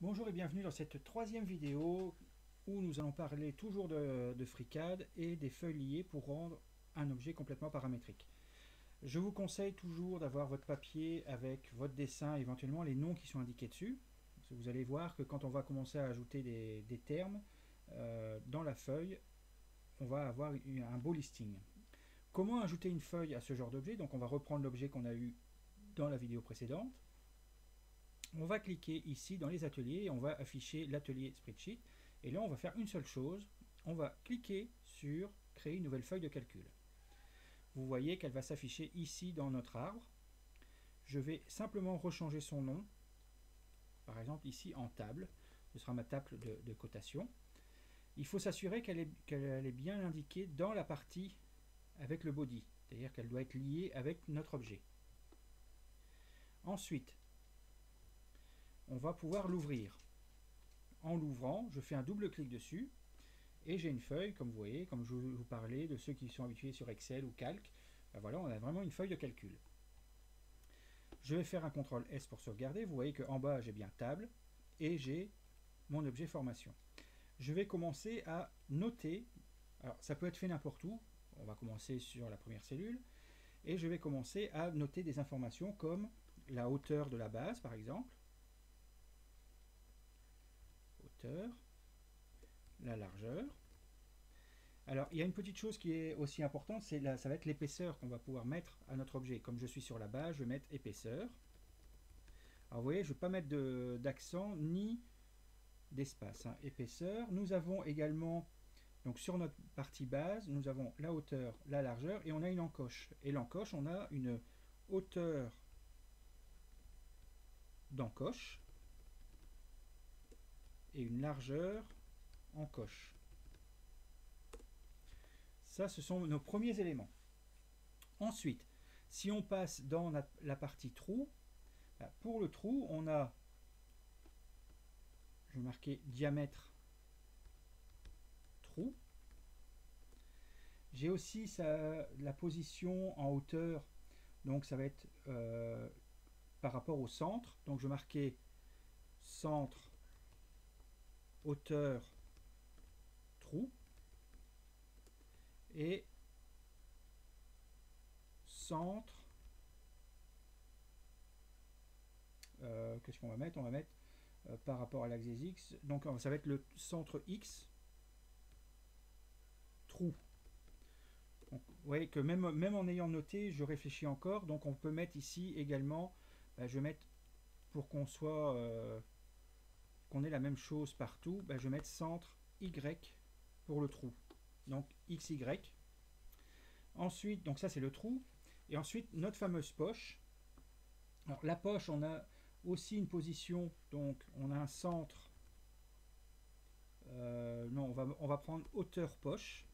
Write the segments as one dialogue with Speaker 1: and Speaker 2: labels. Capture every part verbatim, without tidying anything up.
Speaker 1: Bonjour et bienvenue dans cette troisième vidéo où nous allons parler toujours de, de FreeCAD et des feuilles liées pour rendre un objet complètement paramétrique. Je vous conseille toujours d'avoir votre papier avec votre dessin, éventuellement les noms qui sont indiqués dessus. Parce que vous allez voir que quand on va commencer à ajouter des, des termes euh, dans la feuille, on va avoir un beau listing. Comment ajouter une feuille à ce genre d'objet? Donc on va reprendre l'objet qu'on a eu dans la vidéo précédente. On va cliquer ici dans les ateliers et on va afficher l'atelier spreadsheet. Et là, on va faire une seule chose. On va cliquer sur créer une nouvelle feuille de calcul. Vous voyez qu'elle va s'afficher ici dans notre arbre. Je vais simplement rechanger son nom. Par exemple, ici en table. Ce sera ma table de, de cotation. Il faut s'assurer qu'elle est, qu'elle est bien indiquée dans la partie avec le body. C'est-à-dire qu'elle doit être liée avec notre objet. Ensuite, on va pouvoir l'ouvrir. En l'ouvrant, je fais un double clic dessus et j'ai une feuille, comme vous voyez, comme je vous parlais de ceux qui sont habitués sur Excel ou Calc. Ben voilà, on a vraiment une feuille de calcul. Je vais faire un contrôle S pour sauvegarder. Vous voyez qu'en bas, j'ai bien table et j'ai mon objet formation. Je vais commencer à noter. Alors, ça peut être fait n'importe où. On va commencer sur la première cellule et je vais commencer à noter des informations comme la hauteur de la base, par exemple. Hauteur, la largeur. Alors, il y a une petite chose qui est aussi importante, c'est là, ça va être l'épaisseur qu'on va pouvoir mettre à notre objet. Comme je suis sur la base, je vais mettre épaisseur. Alors, vous voyez, je ne vais pas mettre d'accent ni d'espace. Hein. Épaisseur. Nous avons également, donc sur notre partie base, nous avons la hauteur, la largeur et on a une encoche. Et l'encoche, on a une hauteur d'encoche et une largeur encoche. Ça, ce sont nos premiers éléments. Ensuite, si on passe dans la, la partie trou, pour le trou, on a, je vais marquer diamètre trou. J'ai aussi ça, la position en hauteur, donc ça va être euh, par rapport au centre. Donc je vais marquer centre, hauteur, trou. Et centre, euh, qu'est-ce qu'on va mettre? On va mettre euh, par rapport à l'axe des X, donc ça va être le centre X, trou. Donc, vous voyez que même, même en ayant noté, je réfléchis encore, donc on peut mettre ici également, bah, je vais mettre, pour qu'on soit, euh, qu'on ait la même chose partout, bah, je vais mettre centre Y pour le trou. Donc X Y. Ensuite, donc ça c'est le trou. Et ensuite, notre fameuse poche. Alors la poche, on a aussi une position, donc on a un centre. Euh, non, on va, on va prendre hauteur poche.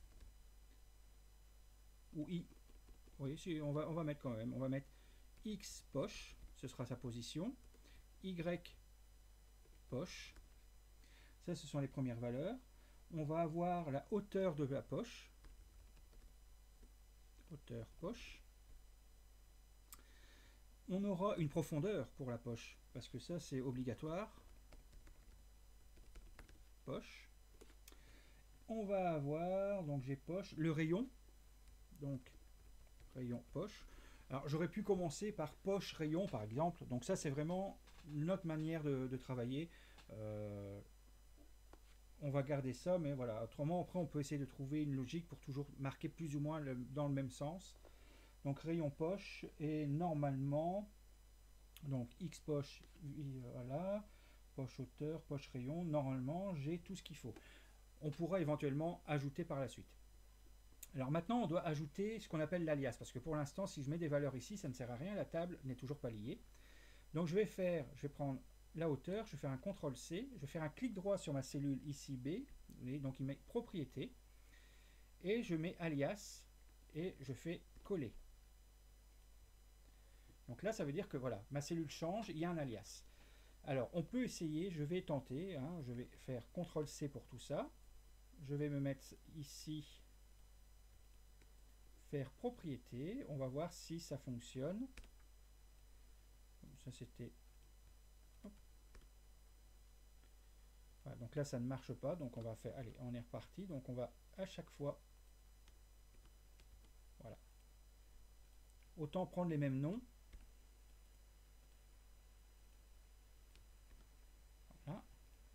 Speaker 1: Ou I. Oui, si, on va, on va mettre quand même. On va mettre X poche, ce sera sa position. Y poche. Ça, ce sont les premières valeurs. On va avoir la hauteur de la poche. Hauteur poche. On aura une profondeur pour la poche, parce que ça c'est obligatoire. Poche. On va avoir, donc j'ai poche, le rayon. Donc rayon poche. Alors j'aurais pu commencer par poche rayon par exemple. Donc ça c'est vraiment notre manière de, de travailler. Euh, on va garder ça, mais voilà. Autrement après on peut essayer de trouver une logique pour toujours marquer plus ou moins le, dans le même sens. Donc rayon poche et normalement donc X poche, voilà, poche hauteur, poche rayon, normalement j'ai tout ce qu'il faut. On pourra éventuellement ajouter par la suite. Alors maintenant on doit ajouter ce qu'on appelle l'alias, parce que pour l'instant si je mets des valeurs ici ça ne sert à rien, la table n'est toujours pas liée. Donc je vais faire, je vais prendre la hauteur, je vais faire un contrôle C, je vais faire un clic droit sur ma cellule ici B, donc il met propriété, et je mets alias, et je fais coller. Donc là, ça veut dire que voilà, ma cellule change, il y a un alias. Alors, on peut essayer, je vais tenter, hein, je vais faire contrôle C pour tout ça. Je vais me mettre ici, faire propriété. On va voir si ça fonctionne. Ça, c'était Voilà, donc là ça ne marche pas, donc on va faire, allez, on est reparti, donc on va à chaque fois, voilà, autant prendre les mêmes noms. Voilà.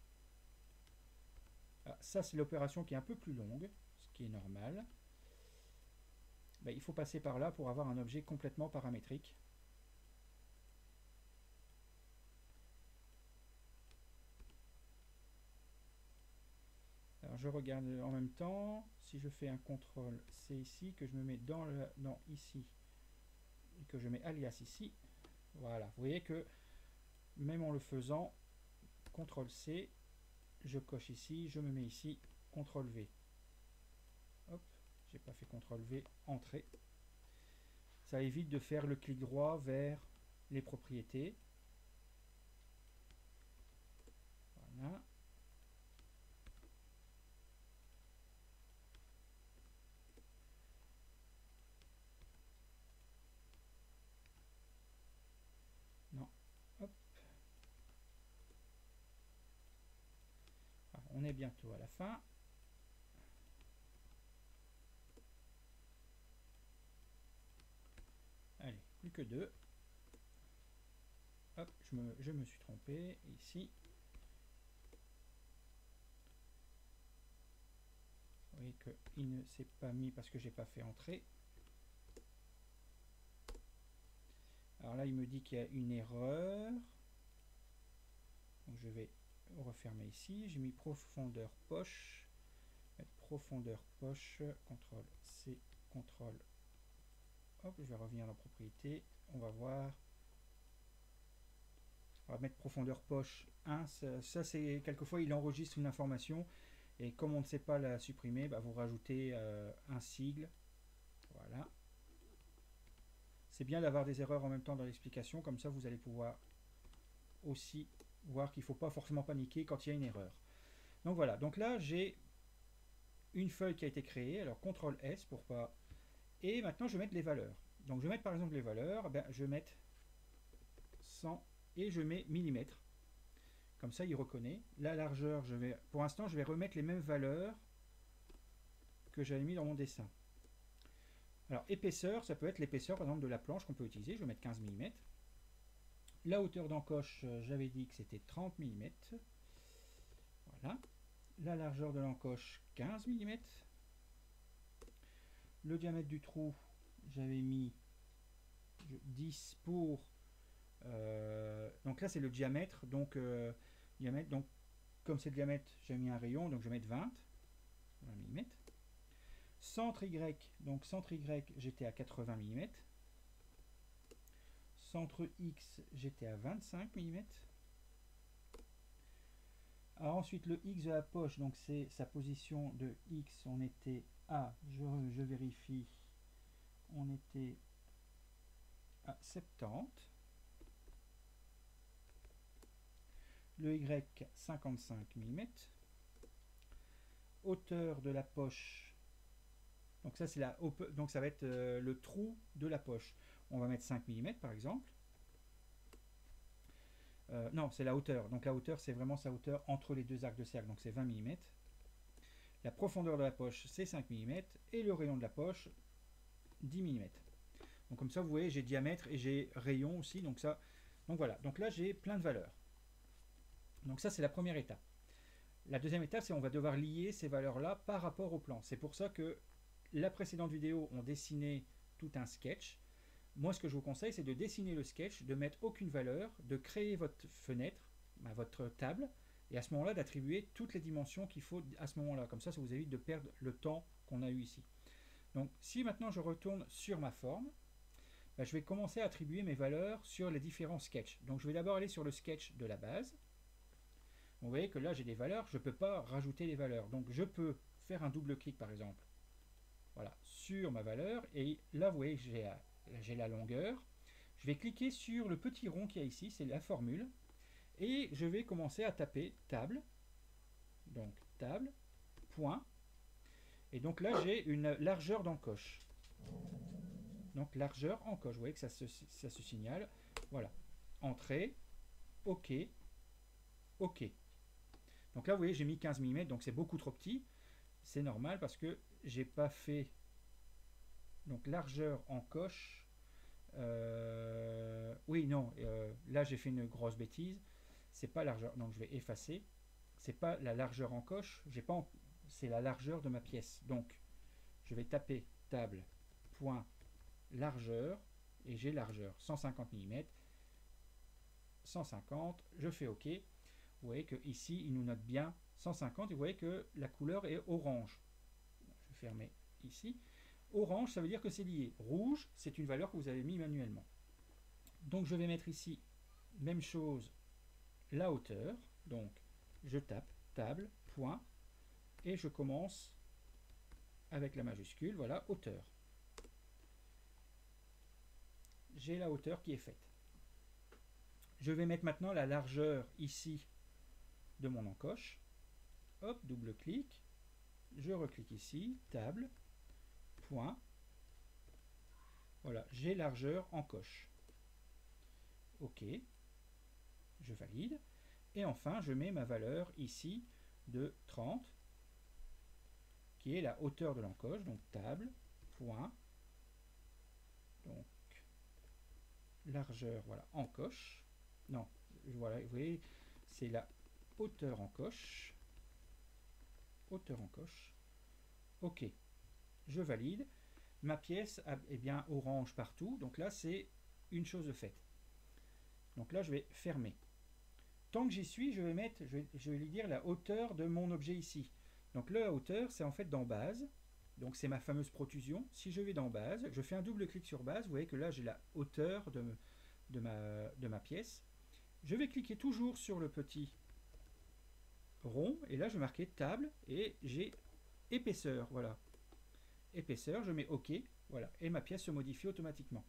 Speaker 1: Ah, ça c'est l'opération qui est un peu plus longue, ce qui est normal. Ben, il faut passer par là pour avoir un objet complètement paramétrique. Alors je regarde en même temps, si je fais un contrôle C ici, que je me mets dans, le, dans ici, et que je mets alias ici, voilà, vous voyez que même en le faisant, contrôle C, je coche ici, je me mets ici, contrôle V. Hop, j'ai pas fait contrôle V, entrée. Ça évite de faire le clic droit vers les propriétés. Voilà. Non, hop. Alors, on est bientôt à la fin. Allez, plus que deux. Hop, je me, je me suis trompé. Ici. Vous voyez qu'il ne s'est pas mis parce que j'ai pas fait entrer. Alors là, il me dit qu'il y a une erreur. Donc je vais refermer ici. J'ai mis profondeur poche. Mettre profondeur poche. contrôle C, contrôle. Hop, je vais revenir dans propriété. On va voir. On va mettre profondeur poche un. Ça, ça c'est quelquefois il enregistre une information et comme on ne sait pas la supprimer, bah, vous rajoutez euh, un sigle. Voilà. C'est bien d'avoir des erreurs en même temps dans l'explication, comme ça vous allez pouvoir aussi voir qu'il ne faut pas forcément paniquer quand il y a une erreur. Donc voilà, donc là j'ai une feuille qui a été créée, alors contrôle S pour pas... Et maintenant je vais mettre les valeurs. Donc je vais mettre par exemple les valeurs, ben, je vais mettre cent et je mets millimètres. Comme ça il reconnaît. La largeur, je vais, pour l'instant je vais remettre les mêmes valeurs que j'avais mis dans mon dessin. Alors épaisseur, ça peut être l'épaisseur par exemple de la planche qu'on peut utiliser, je vais mettre quinze millimètres. La hauteur d'encoche, j'avais dit que c'était trente millimètres. Voilà. La largeur de l'encoche, quinze millimètres. Le diamètre du trou, j'avais mis dix pour... Euh, donc là c'est le diamètre, donc, euh, diamètre, donc comme c'est le diamètre, j'ai mis un rayon, donc je vais mettre vingt, vingt millimètres. Centre Y, donc centre Y, j'étais à quatre-vingts millimètres. Centre X, j'étais à vingt-cinq millimètres. Alors ensuite le X de la poche, donc c'est sa position de X, on était à, je, je vérifie, on était à soixante-dix. Le Y, cinquante-cinq millimètres. Hauteur de la poche, donc ça c'est la, donc ça va être euh, le trou de la poche. On va mettre cinq millimètres par exemple. Euh, non, c'est la hauteur. Donc la hauteur, c'est vraiment sa hauteur entre les deux arcs de cercle. Donc c'est vingt millimètres. La profondeur de la poche, c'est cinq millimètres. Et le rayon de la poche, dix millimètres. Donc comme ça, vous voyez, j'ai diamètre et j'ai rayon aussi. Donc ça, donc voilà. Donc là, j'ai plein de valeurs. Donc ça, c'est la première étape. La deuxième étape, c'est on va devoir lier ces valeurs-là par rapport au plan. C'est pour ça que la précédente vidéo, on dessinait tout un sketch. Moi, ce que je vous conseille, c'est de dessiner le sketch, de mettre aucune valeur, de créer votre fenêtre, bah, votre table, et à ce moment-là, d'attribuer toutes les dimensions qu'il faut à ce moment-là. Comme ça, ça vous évite de perdre le temps qu'on a eu ici. Donc, si maintenant je retourne sur ma forme, bah, je vais commencer à attribuer mes valeurs sur les différents sketchs. Donc, je vais d'abord aller sur le sketch de la base. Vous voyez que là, j'ai des valeurs, je ne peux pas rajouter les valeurs. Donc, je peux faire un double clic, par exemple, voilà, sur ma valeur, et là, vous voyez, j'ai j'ai la longueur. Je vais cliquer sur le petit rond qu'il y a ici, c'est la formule, et je vais commencer à taper table, donc table, point, et donc là j'ai une largeur d'encoche. Donc largeur encoche, vous voyez que ça se, ça se signale, voilà, entrée, ok, ok. Donc là, vous voyez, j'ai mis quinze millimètres, donc c'est beaucoup trop petit. C'est normal parce que j'ai pas fait donc largeur en coche. Euh, oui, non, euh, là j'ai fait une grosse bêtise. C'est pas largeur, donc je vais effacer. C'est pas la largeur en coche, j'ai pas, en... c'est la largeur de ma pièce. Donc je vais taper table point largeur et j'ai largeur cent cinquante millimètres. cent cinquante, je fais OK. Vous voyez que ici il nous note bien cent cinquante et vous voyez que la couleur est orange. Je vais fermer ici. Orange, ça veut dire que c'est lié. Rouge, c'est une valeur que vous avez mis manuellement. Donc je vais mettre ici, même chose, la hauteur. Donc je tape table, point, et je commence avec la majuscule, voilà, hauteur. J'ai la hauteur qui est faite. Je vais mettre maintenant la largeur ici de mon encoche. Hop, double-clic. Je reclique ici, table, point. Voilà, j'ai largeur encoche. OK. Je valide. Et enfin, je mets ma valeur ici de trente, qui est la hauteur de l'encoche. Donc table, point. Donc largeur, voilà, encoche. Non, voilà, vous voyez, c'est la hauteur encoche. Hauteur encoche. OK. Je valide. Ma pièce est bien orange partout. Donc là, c'est une chose de faite. Donc là, je vais fermer. Tant que j'y suis, je vais mettre, je vais, je vais lui dire la hauteur de mon objet ici. Donc la hauteur, c'est en fait dans base. Donc c'est ma fameuse protrusion. Si je vais dans base, je fais un double clic sur base. Vous voyez que là, j'ai la hauteur de, de, ma, de ma pièce. Je vais cliquer toujours sur le petit rond. Et là, je vais marquer table. Et j'ai épaisseur. Voilà. Épaisseur, je mets OK. Voilà. Et ma pièce se modifie automatiquement.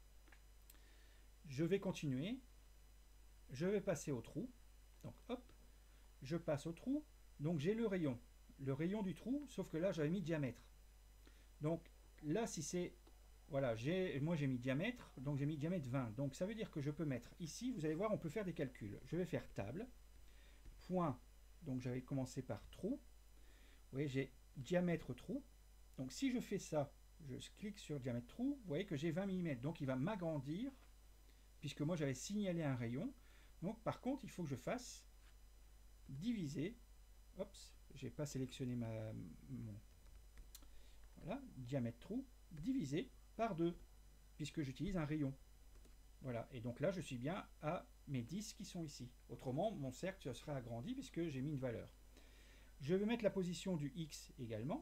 Speaker 1: Je vais continuer. Je vais passer au trou. Donc hop, je passe au trou. Donc j'ai le rayon. Le rayon du trou, sauf que là j'avais mis diamètre. Donc là si c'est... Voilà, moi j'ai mis diamètre, donc j'ai mis diamètre vingt. Donc ça veut dire que je peux mettre ici, vous allez voir, on peut faire des calculs. Je vais faire table, point, donc j'avais commencé par trou. Vous voyez, j'ai diamètre trou. Donc si je fais ça, je clique sur diamètre trou, vous voyez que j'ai vingt millimètres. Donc il va m'agrandir, puisque moi j'avais signalé un rayon. Donc par contre, il faut que je fasse diviser. Oups, j'ai pas sélectionné ma mon, voilà, diamètre trou, divisé par deux, puisque j'utilise un rayon. Voilà, et donc là je suis bien à mes dix qui sont ici. Autrement, mon cercle sera agrandi puisque j'ai mis une valeur. Je vais mettre la position du X également.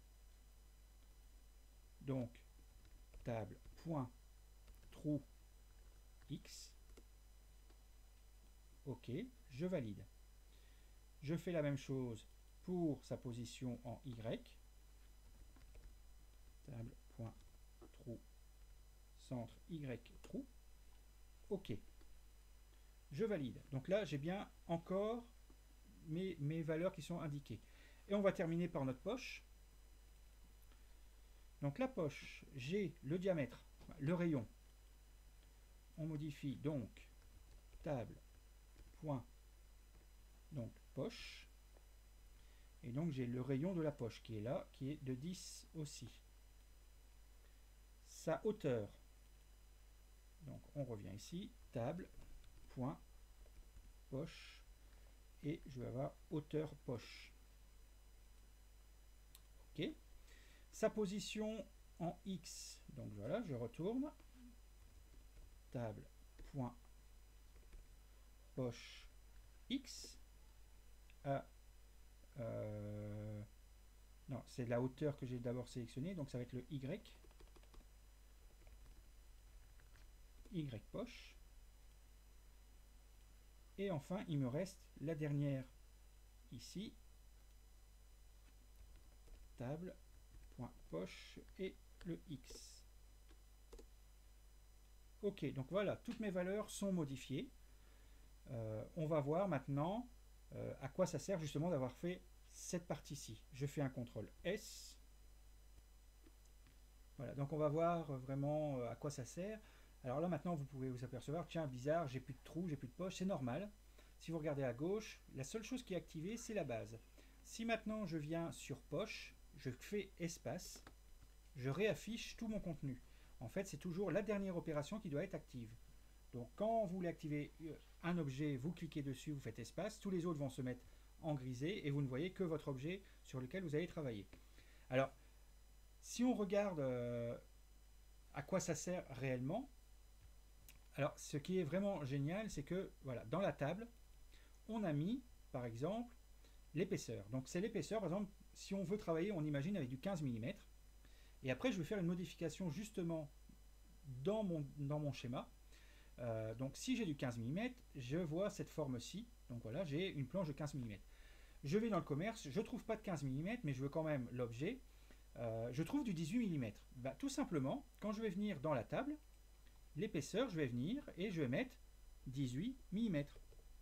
Speaker 1: Donc, table, point, trou, X. OK, je valide. Je fais la même chose pour sa position en Y. Table, point, trou, centre, Y, trou. OK. Je valide. Donc là, j'ai bien encore mes, mes valeurs qui sont indiquées. Et on va terminer par notre poche. Donc la poche, j'ai le diamètre, le rayon. On modifie donc table, point, donc poche. Et donc j'ai le rayon de la poche qui est là, qui est de dix aussi. Sa hauteur. Donc on revient ici, table, point, poche. Et je vais avoir hauteur poche. OK. Sa position en X. Donc voilà, je retourne. Table, point, poche, X. À, euh, non, c'est la hauteur que j'ai d'abord sélectionnée. Donc ça va être le Y. Y poche. Et enfin, il me reste la dernière ici. Table, point, poche et le X. OK, donc voilà, toutes mes valeurs sont modifiées. Euh, on va voir maintenant euh, à quoi ça sert justement d'avoir fait cette partie-ci. Je fais un contrôle S. Voilà, donc on va voir vraiment à quoi ça sert. Alors là maintenant vous pouvez vous apercevoir, tiens bizarre, j'ai plus de trou, j'ai plus de poche, c'est normal. si vous regardez à gauche, la seule chose qui est activée, c'est la base. Si maintenant je viens sur poche, je fais espace, je réaffiche tout mon contenu. En fait, c'est toujours la dernière opération qui doit être active. Donc quand vous voulez activer un objet, vous cliquez dessus, vous faites espace, tous les autres vont se mettre en grisé et vous ne voyez que votre objet sur lequel vous allez travailler. Alors, si on regarde euh, à quoi ça sert réellement, alors ce qui est vraiment génial, c'est que voilà, dans la table, on a mis, par exemple, l'épaisseur. Donc c'est l'épaisseur, par exemple, si on veut travailler, on imagine avec du quinze millimètres. Et après, je vais faire une modification justement dans mon, dans mon schéma. Euh, donc si j'ai du quinze millimètres, je vois cette forme-ci. Donc voilà, j'ai une planche de quinze millimètres. Je vais dans le commerce, je ne trouve pas de quinze millimètres, mais je veux quand même l'objet. Euh, je trouve du dix-huit millimètres. Bah, tout simplement, quand je vais venir dans la table, l'épaisseur, je vais venir et je vais mettre dix-huit millimètres.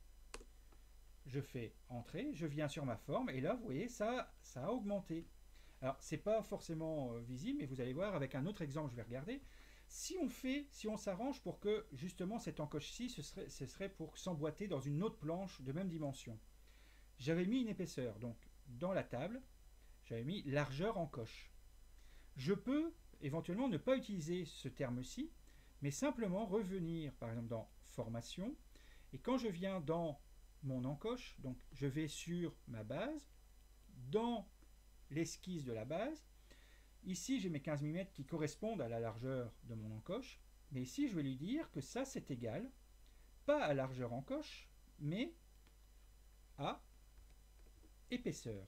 Speaker 1: Je fais entrer, je viens sur ma forme et là, vous voyez, ça, ça a augmenté. Alors, c'est pas forcément euh, visible, mais vous allez voir avec un autre exemple, je vais regarder. Si on fait, si on s'arrange pour que justement cette encoche-ci, ce serait, ce serait pour s'emboîter dans une autre planche de même dimension. J'avais mis une épaisseur, donc dans la table, j'avais mis largeur encoche. Je peux éventuellement ne pas utiliser ce terme-ci, mais simplement revenir par exemple dans formation, et quand je viens dans mon encoche, donc je vais sur ma base, dans l'esquisse de la base, ici j'ai mes quinze millimètres qui correspondent à la largeur de mon encoche, mais ici je vais lui dire que ça c'est égal, pas à largeur encoche, mais à épaisseur.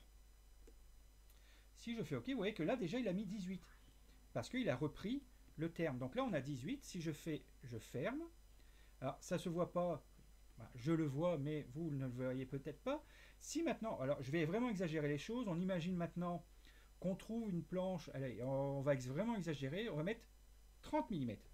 Speaker 1: Si je fais OK, vous voyez que là déjà il a mis dix-huit, parce qu'il a repris le terme. Donc là on a dix-huit, si je fais, je ferme, alors ça se voit pas, je le vois, mais vous ne le voyez peut-être pas. Si maintenant, alors je vais vraiment exagérer les choses, on imagine maintenant qu'on trouve une planche, allez, on va vraiment exagérer, on va mettre trente millimètres.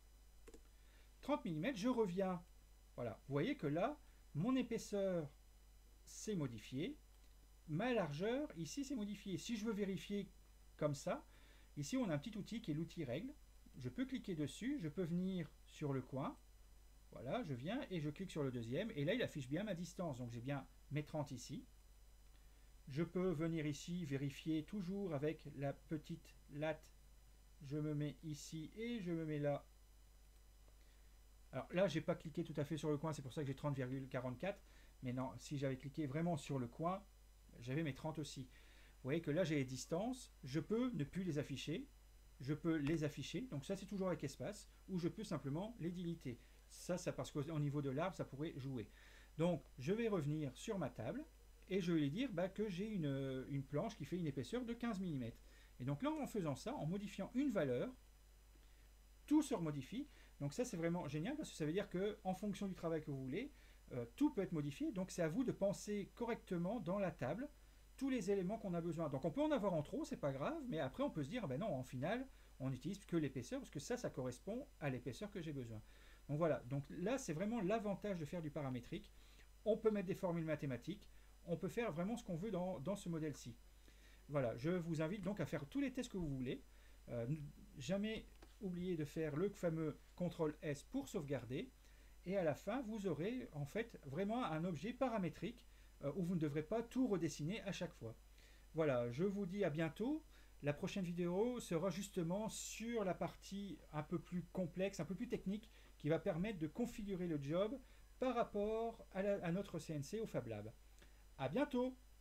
Speaker 1: trente millimètres, je reviens, voilà, vous voyez que là, mon épaisseur s'est modifiée, ma largeur, ici, c'est modifié. Si je veux vérifier comme ça, ici, on a un petit outil qui est l'outil règle. Je peux cliquer dessus, je peux venir sur le coin. Voilà, je viens et je clique sur le deuxième. Et là, il affiche bien ma distance. Donc, j'ai bien mes trente ici. Je peux venir ici vérifier toujours avec la petite latte. Je me mets ici et je me mets là. Alors là, je n'ai pas cliqué tout à fait sur le coin. C'est pour ça que j'ai trente virgule quarante-quatre. Mais non, si j'avais cliqué vraiment sur le coin, j'avais mes trente aussi. Vous voyez que là j'ai les distances, je peux ne plus les afficher, je peux les afficher, donc ça c'est toujours avec espace, ou je peux simplement les déliter. Ça, c'est parce qu'au niveau de l'arbre ça pourrait jouer. Donc je vais revenir sur ma table et je vais lui dire bah, que j'ai une, une planche qui fait une épaisseur de quinze millimètres. Et donc là en faisant ça, en modifiant une valeur, tout se remodifie. Donc ça c'est vraiment génial parce que ça veut dire qu'en fonction du travail que vous voulez, Euh, tout peut être modifié, donc c'est à vous de penser correctement dans la table tous les éléments qu'on a besoin. Donc on peut en avoir en trop, c'est pas grave, mais après on peut se dire, ben non, en final, on n'utilise que l'épaisseur, parce que ça, ça correspond à l'épaisseur que j'ai besoin. Donc voilà, donc là c'est vraiment l'avantage de faire du paramétrique. On peut mettre des formules mathématiques, on peut faire vraiment ce qu'on veut dans, dans ce modèle-ci. Voilà, je vous invite donc à faire tous les tests que vous voulez. Euh, jamais oublier de faire le fameux contrôle S pour sauvegarder. Et à la fin, vous aurez en fait vraiment un objet paramétrique euh, où vous ne devrez pas tout redessiner à chaque fois. Voilà, je vous dis à bientôt. La prochaine vidéo sera justement sur la partie un peu plus complexe, un peu plus technique, qui va permettre de configurer le job par rapport à, la, à notre C N C au Fab Lab. À bientôt!